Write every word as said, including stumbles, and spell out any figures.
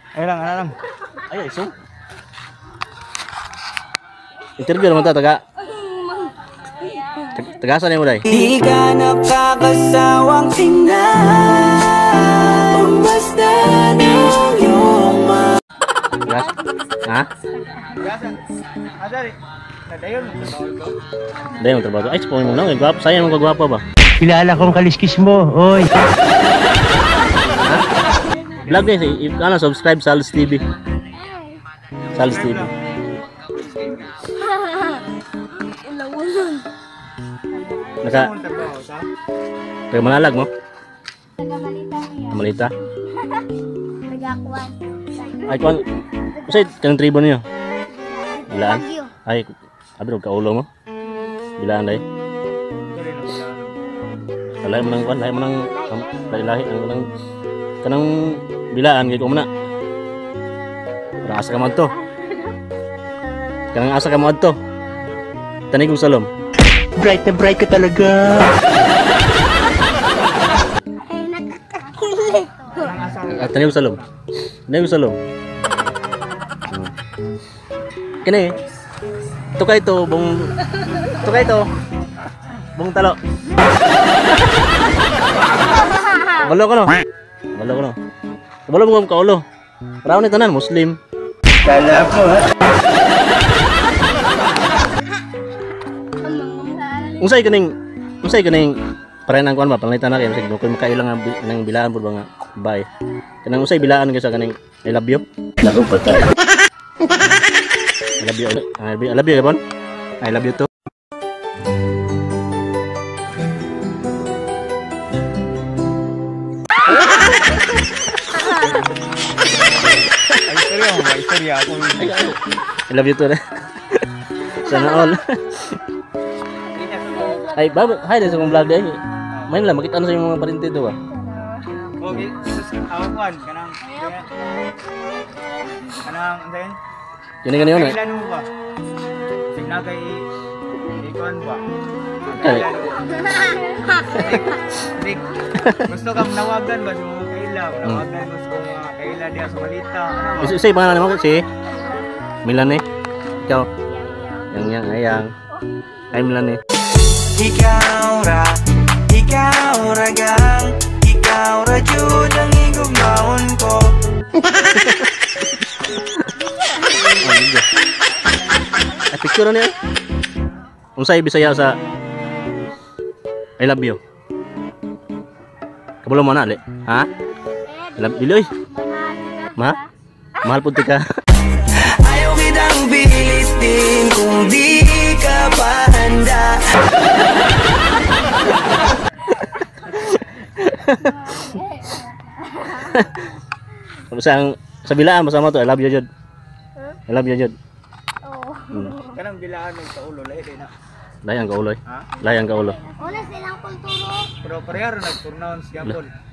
Ay lang, ano lang. Ay, iso. Interview naman ta, taga. Tagasan mo day. Di ka nakakasawang tingnan basta ng iyong mga Tagas. Ha? Gasan. Adari. Nadayon mo sa bawal ko. Day mo trabaho. Ay, spoil mo na. Gwapo, sayang mo kagwapo ba? Kilala kong kaliskis mo, oy. Vlog guys, i- ano, subscribe sa Sal's T V. Sal's T V. Naka, Ang trabaho sa. taga Manalag mo? Nagamalita niya. Malita. Nagakuan. Ay, kuan. Kasi kanang tribo niyo. Bilaan? Bagyo. Ay, abi ro kaulo mo. Bilaan day. Dali na sila. Lahi mo nang kuan, lahi mo nang lahi-lahi ang nang kanang bilaan gid ko muna. Kanang asa ka mo adto. Kanang asa ka mo adto. Tanay kong salom. Bright na bright ka talaga. Ay, nakakakili. Ang asa. At tanay kong salom. Tanay kong salom. Kini. Tukay to bong tukay to. Bong talo. Balo ko no. Balo ko no. Balo mo ka ulo. Raw ni tanan Muslim. Kala ko ha. Unsay kaning unsay kaning pare nang kuan ba pangalitan na kay sig kung makailang ang bi- nang bilaan pud ba nga bay. Kanang unsay bilaan gyud sa kaning I love you. Naku patay. I love you. I love you. I love you, Bon. I love you too. Ay, istorya mo ba? Istorya ako. I love you too. Sana all. Ay, bab, hi sa kong vlog day. Main lang makita na sa imong mga parente to ba. Okay, sus awan kanang kanang andayon. Kini gani yun eh. Kailan mo ba? Sig na kay ikuan ba? Ay. Sig gusto kang nawagan ba sa mga kaila? Nawagan mo sa mga kaila diya sa balita. Ano ba? Isa isa pangalan mo si Milan eh. Ikaw. Yang yang ayang. Ay Milan eh. Ikaw ra, ikaw ra gang, ikaw ra jud ang igugmaon ko. Ay picture na niya. Unsay Bisaya sa I love you. Kabalo mo na ali. Ha? I love you. Ma? Mahal pud ka. Ayaw kitang bilitin kung di ka pa handa. Sa sa bilaan masama to I love you jud. I love you jud. Oo. Hmm. Kanang bilaan mo sa ulo lahi na. Layang ka uloy. Ha? Layang ka ulo. Una silang kulturo. Pero pareha rin nag-pronounce yapon.